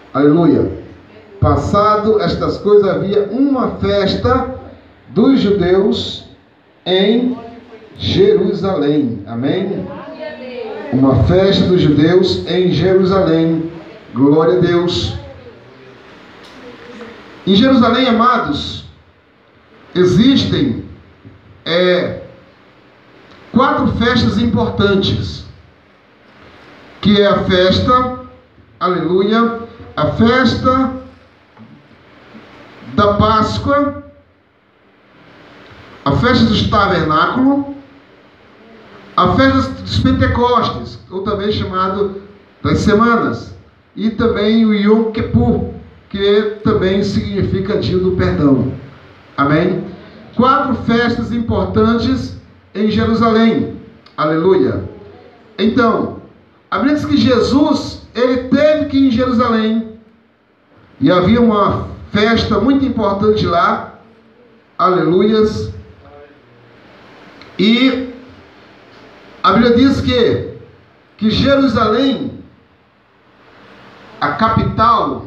Aleluia. Passado estas coisas, havia uma festa dos judeus em Jerusalém. Amém? Uma festa dos judeus em Jerusalém. Glória a Deus. Em Jerusalém, amados, existem 4 festas importantes, que é a festa, aleluia, a festa da Páscoa, a festa dos tabernáculos, a festa dos Pentecostes, ou também chamado das semanas, e também o Yom Kippur, que também significa dia do perdão. Amém? 4 festas importantes em Jerusalém. Aleluia. Então, a Bíblia diz que Jesus, ele teve que ir em Jerusalém, e havia uma festa muito importante lá. Aleluias. E a Bíblia diz que Jerusalém, a capital,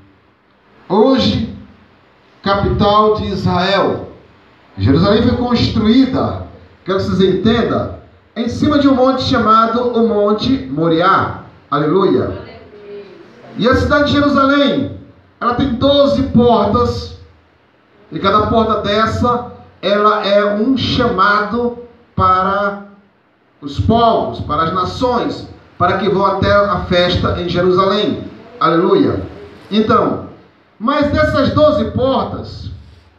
hoje, capital de Israel. Jerusalém foi construída, quero que vocês entendam, em cima de um monte chamado o Monte Moriá. Aleluia. E a cidade de Jerusalém, ela tem 12 portas, e cada porta dessa, ela é um chamado para os povos, para as nações, para que vão até a festa em Jerusalém. Aleluia. Então, mas dessas 12 portas,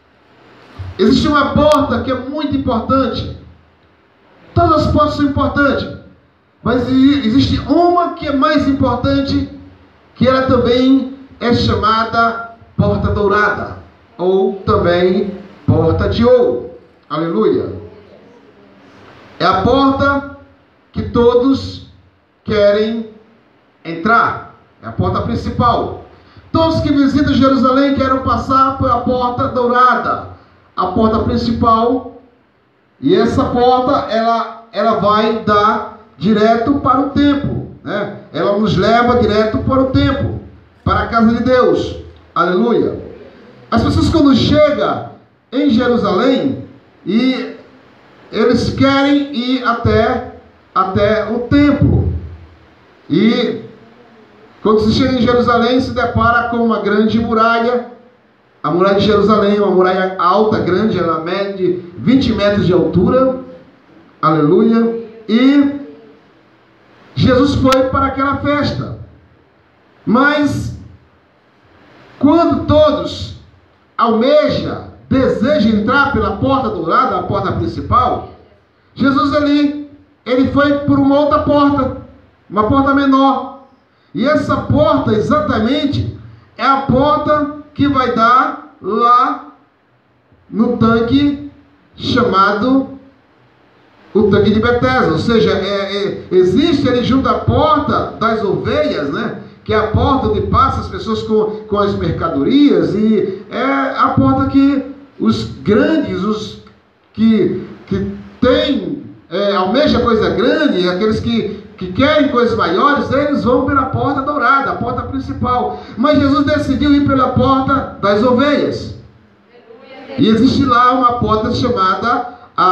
existe uma porta que é muito importante. Todas as portas são importantes, mas existe uma que é mais importante, que ela também é chamada Porta Dourada, ou também Porta de Ouro. Aleluia. É a porta que todos querem entrar. É a porta principal. Todos que visitam Jerusalém querem passar pela Porta Dourada, a porta principal. E essa porta, ela vai dar direto para o templo, né? Ela nos leva direto para o templo, para a casa de Deus. Aleluia. As pessoas, quando chegam em Jerusalém, e eles querem ir até o templo. E quando se chega em Jerusalém, se depara com uma grande muralha. A muralha de Jerusalém é uma muralha alta, grande, ela mede 20 metros de altura. Aleluia. E Jesus foi para aquela festa. Mas quando todos almejam, desejam entrar pela porta dourada, a porta principal, Jesus ele foi por uma outra porta, uma porta menor. E essa porta exatamente é a porta que vai dar lá no tanque chamado o tanque de Betesda. Ou seja, existe ali junto à porta das ovelhas, né? Que é a porta onde passam as pessoas com as mercadorias, e é a porta que os grandes, os que têm, almeja coisa grande, aqueles que querem coisas maiores, eles vão pela porta dourada, a porta principal. Mas Jesus decidiu ir pela porta das ovelhas. E existe lá uma porta chamada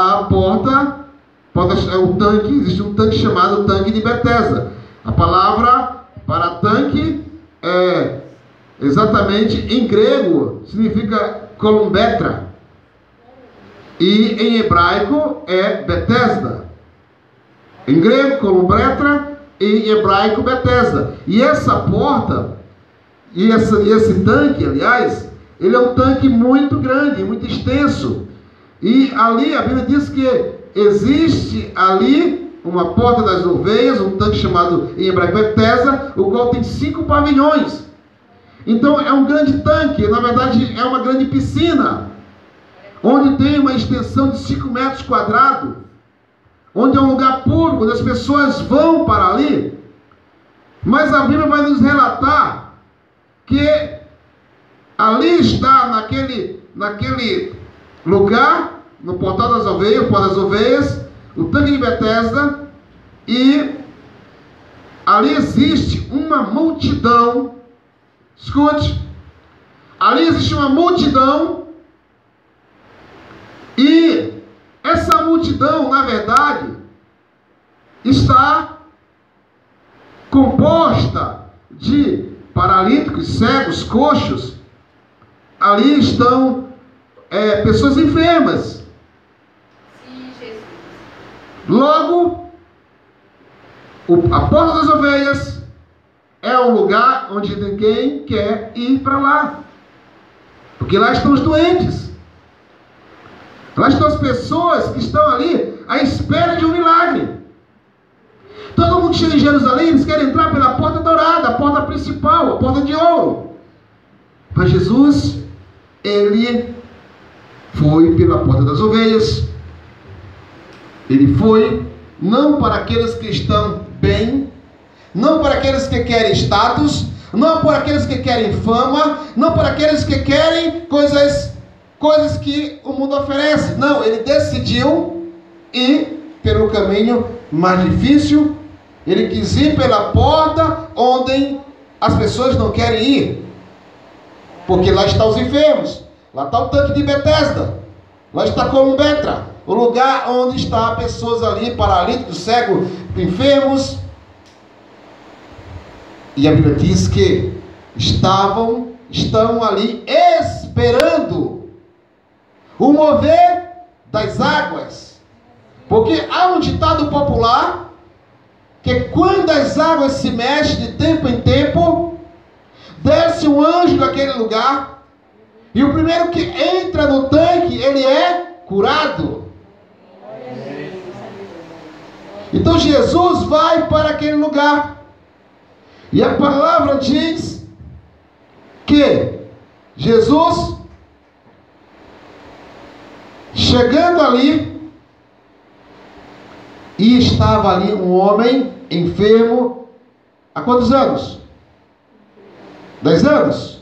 existe um tanque chamado tanque de Betesda. A palavra para tanque exatamente em grego significa columbetra, e em hebraico é Betesda. Em grego, columbetra, e em hebraico, Betesda. E essa porta, e esse tanque, aliás, ele é um tanque muito grande, muito extenso. E ali, a Bíblia diz que existe ali uma porta das ovelhas, um tanque chamado em hebraico Betesda, o qual tem 5 pavilhões. Então é um grande tanque, na verdade é uma grande piscina, onde tem uma extensão de 5 metros quadrados, onde é um lugar público, onde as pessoas vão para ali. Mas a Bíblia vai nos relatar que ali está, naquele lugar, no portal das ovelhas, o tanque de Betesda, e ali existe uma multidão. Escute, ali existe uma multidão, e essa multidão, na verdade, está composta de paralíticos, cegos, coxos. Ali estão pessoas enfermas. Sim, Jesus. Logo, a porta das ovelhas é um lugar onde ninguém quer ir para lá, porque lá estão os doentes, lá estão as pessoas que estão ali à espera de um milagre. Todo mundo chega em Jerusalém, eles querem entrar pela porta dourada, a porta principal, a porta de ouro. Mas Jesus, ele foi pela porta das ovelhas. Ele foi não para aqueles que estão bem, não para aqueles que querem status, não para aqueles que querem fama, não para aqueles que querem coisas que o mundo oferece. Não, ele decidiu ir pelo caminho mais difícil. Ele quis ir pela porta onde as pessoas não querem ir, porque lá estão os enfermos, lá está o tanque de Betesda, lá está Columbetra, o lugar onde estão pessoas ali, paralíticos, cegos, enfermos. E a Bíblia diz que estão ali esperando o mover das águas, porque há um ditado popular que quando as águas se mexem de tempo em tempo, desce um anjo daquele lugar, e o primeiro que entra no tanque, ele é curado. Então Jesus vai para aquele lugar, e a palavra diz que Jesus, chegando ali, e estava ali um homem enfermo, há quantos anos? 10 anos?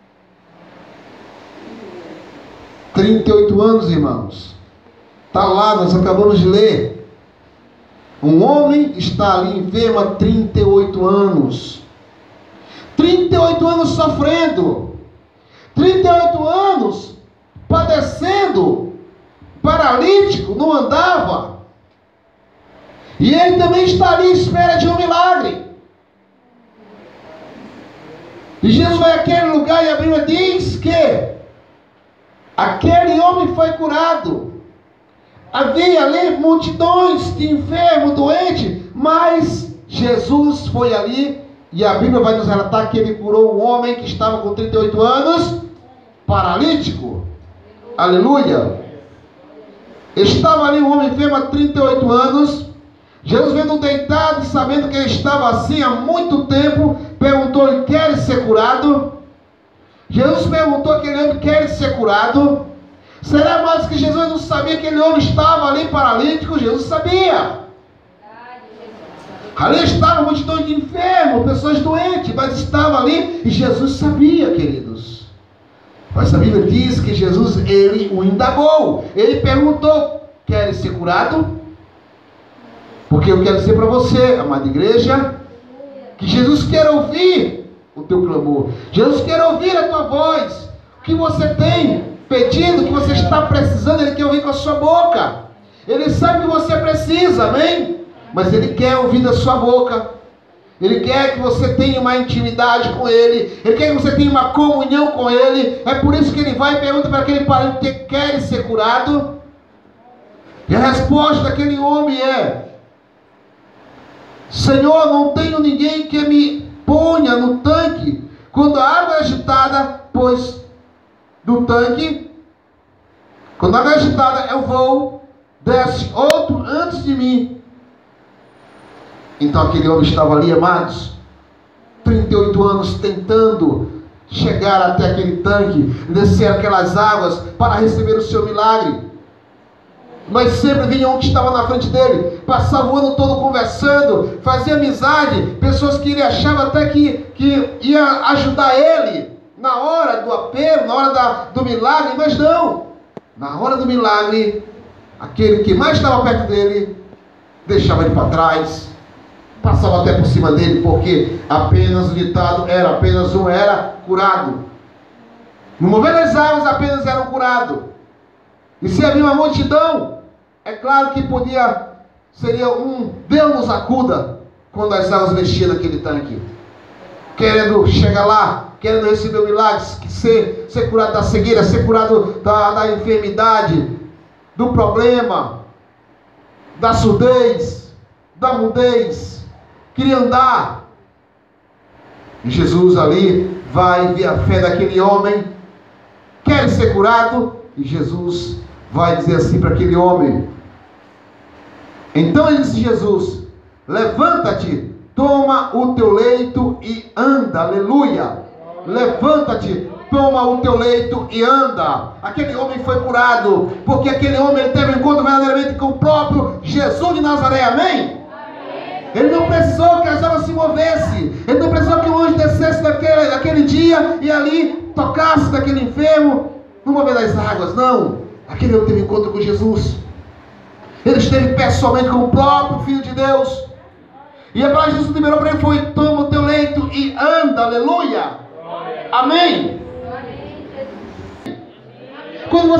38 anos, irmãos. Está lá, nós acabamos de ler. Um homem está ali enfermo há 38 anos. 38 anos sofrendo. 38 anos padecendo. Paralítico, não andava. E ele também está ali à espera de um milagre. E Jesus vai àquele lugar, e a Bíblia diz que aquele homem foi curado. Havia ali multidões de enfermos, doentes, mas Jesus foi ali, e a Bíblia vai nos relatar que ele curou um homem que estava com 38 anos, paralítico. Aleluia! Estava ali um homem enfermo há 38 anos. Jesus, vendo deitado, sabendo que ele estava assim há muito tempo, perguntou-lhe: queres ser curado? Jesus perguntou àquele homem: queres ser curado? Será mais que Jesus não sabia que aquele homem estava ali paralítico? Jesus sabia. Ali estava multidão de enfermos, pessoas doentes, mas estava ali, e Jesus sabia, queridos. Mas a Bíblia diz que Jesus, ele o indagou. Ele perguntou: queres ser curado? Porque eu quero dizer para você, amada igreja, que Jesus quer ouvir o teu clamor. Jesus quer ouvir a tua voz. O que você tem pedido, o que você está precisando, Ele quer ouvir com a sua boca. Ele sabe que você precisa, amém? Mas Ele quer ouvir da sua boca. Ele quer que você tenha uma intimidade com Ele. Ele quer que você tenha uma comunhão com Ele. É por isso que Ele vai e pergunta para aquele parente que quer ser curado. E a resposta daquele homem é: Senhor, não tenho ninguém que me ponha no tanque quando a água é agitada, pois do tanque, quando a água é agitada, eu vou, desce outro antes de mim. Então aquele homem estava ali, amados, 38 anos tentando chegar até aquele tanque, descer aquelas águas para receber o seu milagre. Mas sempre vinha um que estava na frente dele, passava o ano todo conversando, fazia amizade, pessoas que ele achava até que ia ajudar ele na hora do apelo, na hora do milagre, mas não. Na hora do milagre, aquele que mais estava perto dele, deixava ele para trás, Passava até por cima dele, porque apenas o ditado era, apenas um era curado. No mover das águas apenas era um curado. E se havia uma multidão, é claro que seria um Deus nos acuda, quando as águas mexiam naquele tanque. Querendo chegar lá, querendo receber o milagre, ser curado da cegueira, ser curado da enfermidade, do problema, da surdez, da mudez. Queria andar. E Jesus ali vai ver a fé daquele homem, quer ser curado, e Jesus vai dizer assim para aquele homem. Então ele disse: Jesus, levanta-te, toma o teu leito e anda. Aleluia. Levanta-te, toma o teu leito e anda. Aquele homem foi curado, porque aquele homem ele teve um encontro verdadeiramente com o próprio Jesus de Nazaré. Amém? Ele não precisou que as águas se movessem. Ele não precisou que o anjo descesse daquele dia e ali tocasse daquele enfermo no mover das águas. Não. Aquele homem teve encontro com Jesus. Ele esteve pessoalmente com o próprio Filho de Deus. E a palavra de Jesus liberou para ele foi: toma o teu leito e anda. Aleluia. Amém. Quando você